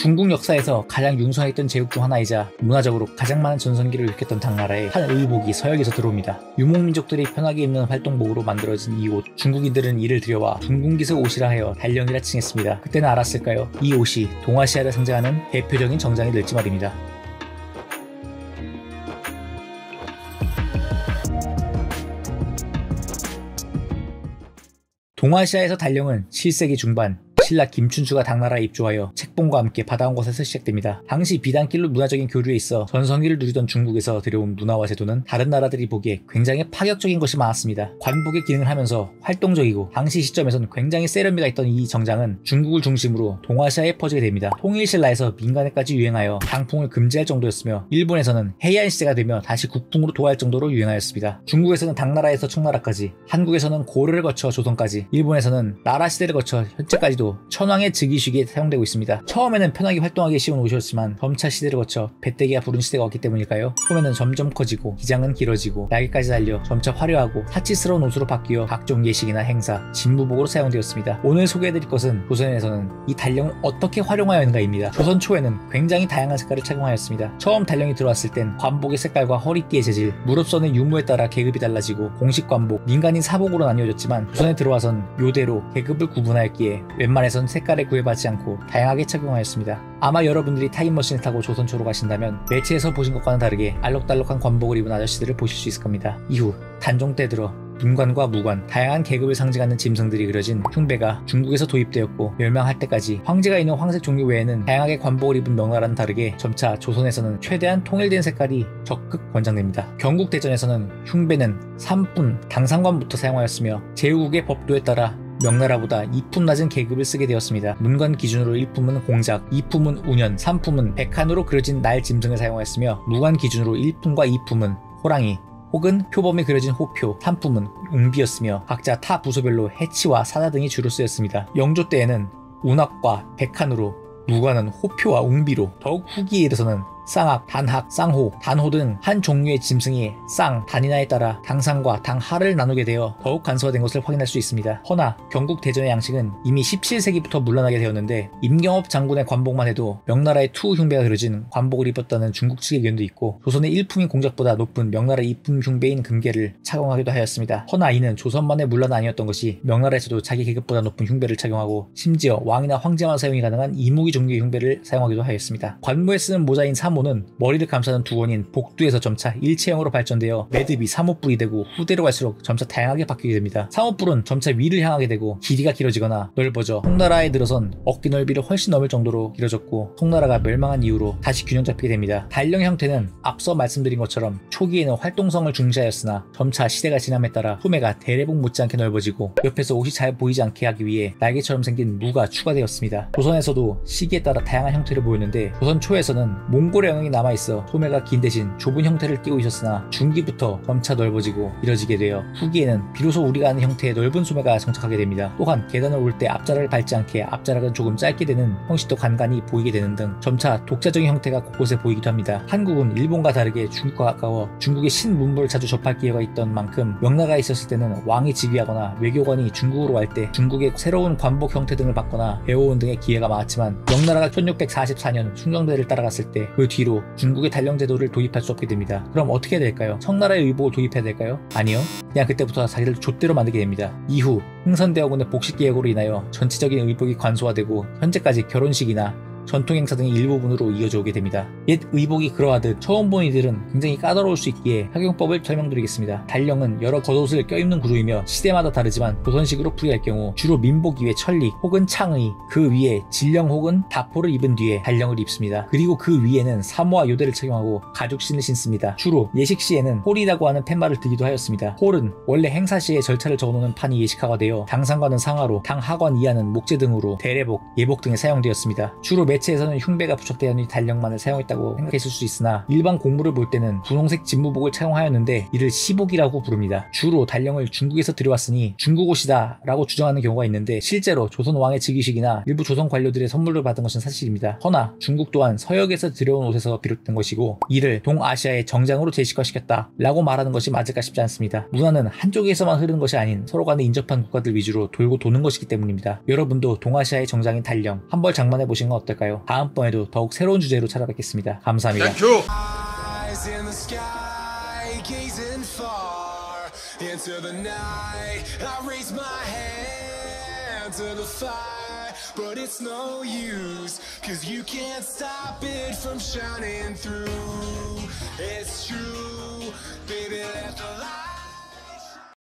중국 역사에서 가장 융성했던 제국 중 하나이자 문화적으로 가장 많은 전성기를 일으켰던 당나라에 한 의복이 서역에서 들어옵니다. 유목민족들이 편하게 입는 활동복으로 만들어진 이 옷, 중국인들은 이를 들여와 둥근기색 옷이라 하여 달령이라 칭했습니다. 그때는 알았을까요? 이 옷이 동아시아를 상징하는 대표적인 정장이 될지 말입니다. 동아시아에서 달령은 7세기 중반 신라 김춘추가 당나라에 입주하여 책봉과 함께 받아온 것에서 시작됩니다. 당시 비단길로 문화적인 교류에 있어 전성기를 누리던 중국에서 들여온 문화와 제도는 다른 나라들이 보기에 굉장히 파격적인 것이 많았습니다. 관복의 기능을 하면서 활동적이고 당시 시점에선 굉장히 세련미가 있던 이 정장은 중국을 중심으로 동아시아에 퍼지게 됩니다. 통일신라에서 민간에까지 유행하여 장풍을 금지할 정도였으며 일본에서는 해이안 시대가 되며 다시 국풍으로 도할 정도로 유행하였습니다. 중국에서는 당나라에서 청나라까지, 한국에서는 고려를 거쳐 조선까지, 일본에서는 나라 시대를 거쳐 현재까지도 천황의 즉위식에 사용되고 있습니다. 처음에는 편하게 활동하기 쉬운 옷이었지만 점차 시대를 거쳐 배때기가 부른 시대가 왔기 때문일까요? 소매는 점점 커지고 기장은 길어지고 날개까지 달려 점차 화려하고 사치스러운 옷으로 바뀌어 각종 예식이나 행사, 진무복으로 사용되었습니다. 오늘 소개해드릴 것은 조선에서는 이 달령을 어떻게 활용하였는가입니다. 조선 초에는 굉장히 다양한 색깔을 착용하였습니다. 처음 달령이 들어왔을 땐 관복의 색깔과 허리띠의 재질, 무릎선의 유무에 따라 계급이 달라지고 공식 관복, 민간인 사복으로 나뉘어졌지만 조선에 들어와선 묘대로 계급을 구분하였기에 웬만해선 색깔에 구애받지 않고 다양하게 착용하였습니다. 아마 여러분들이 타임머신을 타고 조선초로 가신다면 매체에서 보신 것과는 다르게 알록달록한 관복을 입은 아저씨들을 보실 수 있을 겁니다. 이후 단종 때 들어 문관과 무관, 다양한 계급을 상징하는 짐승들이 그려진 흉배가 중국에서 도입되었고 멸망할 때까지 황제가 있는 황색 종류 외에는 다양하게 관복을 입은 명나라는 다르게 점차 조선에서는 최대한 통일된 색깔이 적극 권장됩니다. 경국대전에서는 흉배는 삼품, 당상관부터 사용하였으며 제후국의 법도에 따라 명나라보다 2품 낮은 계급을 쓰게 되었습니다. 문관 기준으로 1품은 공작, 2품은 운현, 3품은 백한으로 그려진 날 짐승을 사용하였으며 무관 기준으로 1품과 2품은 호랑이 혹은 표범이 그려진 호표, 3품은 웅비였으며 각자 타 부서별로 해치와 사자 등이 주로 쓰였습니다. 영조 때에는 운악과 백한으로, 무관은 호표와 웅비로, 더욱 후기에 이르서는 쌍악, 단학, 쌍호, 단호 등 한 종류의 짐승이 쌍, 단이나에 따라 당상과 당하를 나누게 되어 더욱 간소화된 것을 확인할 수 있습니다. 허나 경국 대전의 양식은 이미 17세기부터 물러나게 되었는데 임경업 장군의 관복만 해도 명나라의 투 흉배가 그려진 관복을 입었다는 중국 측의 의견도 있고 조선의 1품인 공작보다 높은 명나라 2품 흉배인 금계를 착용하기도 하였습니다. 허나 이는 조선만의 문란 아니었던 것이 명나라에서도 자기 계급보다 높은 흉배를 착용하고 심지어 왕이나 황제만 사용이 가능한 이무기 종류의 흉배를 사용하기도 하였습니다. 관무에 쓰는 모자인 사모는 머리를 감싸는 두원인 복두에서 점차 일체형으로 발전되어 매듭이 사모뿔이 되고 후대로 갈수록 점차 다양하게 바뀌게 됩니다. 사모뿔은 점차 위를 향하게 되고 길이가 길어지거나 넓어져 송나라에 들어선 어깨 넓이를 훨씬 넘을 정도로 길어졌고 송나라가 멸망한 이후로 다시 균형 잡히게 됩니다. 달령 형태는 앞서 말씀드린 것처럼 초기에는 활동성을 중시하였으나 점차 시대가 지남에 따라 소매가 대례복 못지않게 넓어지고 옆에서 옷이 잘 보이지 않게 하기 위해 날개처럼 생긴 무가 추가되었습니다. 조선에서도 시기에 따라 다양한 형태를 보였는데 조선 초에서는 몽골의 영역이 남아있어 소매가 긴 대신 좁은 형태를 띠고 있었으나 중기부터 점차 넓어지고 길어지게 되어 후기에는 비로소 우리가 아는 형태의 넓은 소매가 정착하게 됩니다. 또한 계단을 올 때 앞자락을 밟지 않게 앞자락은 조금 짧게 되는 형식도 간간히 보이게 되는 등 점차 독자적인 형태가 곳곳에 보이기도 합니다. 한국은 일본과 다르게 중국과 가까워 중국의 신문물을 자주 접할 기회가 있던 만큼 명나라에 있었을 때는 왕이 즉위하거나 외교관이 중국으로 갈 때 중국의 새로운 관복 형태 등을 받거나 배워온 등의 기회가 많았지만 명나라가 1644년 숭정대를 따라갔을 때 그 뒤로 중국의 달령 제도를 도입할 수 없게 됩니다. 그럼 어떻게 해야 될까요? 청나라의 의복을 도입해야 될까요? 아니요. 그냥 그때부터 자기를 좆대로 만들게 됩니다. 이후 흥선대원군의 복식계획으로 인하여 전체적인 의복이 관소화되고 현재까지 결혼식이나 전통행사 등의 일부분으로 이어져 오게 됩니다. 옛 의복이 그러하듯 처음 본 이들은 굉장히 까다로울 수 있기에 착용법을 설명드리겠습니다. 달령은 여러 겉옷을 껴입는 구조이며 시대마다 다르지만 조선식으로 풀이할 경우 주로 민복 위에 천리 혹은 창의, 그 위에 질령 혹은 다포를 입은 뒤에 달령을 입습니다. 그리고 그 위에는 사모와 요대를 착용하고 가죽신을 신습니다. 주로 예식 시에는 홀이라고 하는 팻말을 들기도 하였습니다. 홀은 원래 행사 시에 절차를 적어놓는 판이 예식화가 되어 당상관은 상하로, 당하관 이하는 목재 등으로 대례복, 예복 등에 사용되었습니다. 주로 매체에서는 흉배가 부착되어 있는 달령만을 사용했다고 있다고 생각했을 수 있으나 일반 공무를 볼 때는 분홍색 집무복을 차용하였는데 이를 시복이라고 부릅니다. 주로 달령을 중국에서 들여왔으니 중국 옷이다 라고 주장하는 경우가 있는데 실제로 조선 왕의 즉위식이나 일부 조선 관료들의 선물을 받은 것은 사실입니다. 허나 중국 또한 서역에서 들여온 옷에서 비롯된 것이고 이를 동아시아의 정장으로 재식화시켰다 라고 말하는 것이 맞을까 싶지 않습니다. 문화는 한쪽에서만 흐르는 것이 아닌 서로 간에 인접한 국가들 위주로 돌고 도는 것이기 때문입니다. 여러분도 동아시아의 정장인 달령 한번 장만해 보시는 건 어떨까요? 다음번에도 더욱 새로운 주제로 찾아뵙겠습니다. 감사합니다. Into the night, I raise my hand to the fire, but it's no use, 'cause you can't stop it from shining through. It's true, baby, let the light